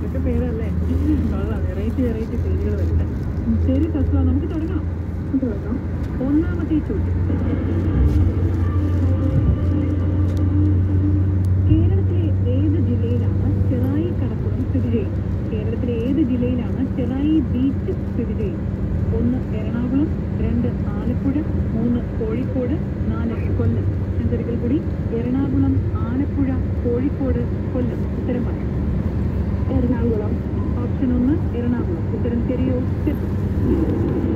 ഇതൊക്കെ പേരല്ലേ? കൊള്ളാം, വെറൈറ്റി വെറൈറ്റി പേരുകൾ വരുന്നത്. ശരി സസ്ല, നമുക്ക് തുടങ്ങാം. ഒന്നാമത്തെ ചോദ്യം, കേരളത്തിലെ ഏത് ജില്ലയിലാണ് ചെറായി കടപ്പുറം സ്ഥിതി ചെയ്യുന്നത്? കേരളത്തിലെ ഏത് ജില്ലയിലാണ് ചെറായി ബീച്ച് സ്ഥിതി ചെയ്യുന്നത്? 1 എറണാകുളം, 2 ആലപ്പുഴ, 3 കോഴിക്കോട്, 4 കൊല്ലം. ഒരിക്കൽ കൂടി, എറണാകുളം, ആലപ്പുഴ, കോഴിക്കോട്, കൊല്ലം. ഉത്തരം പറയാം. എറണാകുളം. ഓപ്ഷൻ 1 എറണാകുളം. ഉത്തരം ശരിയോ?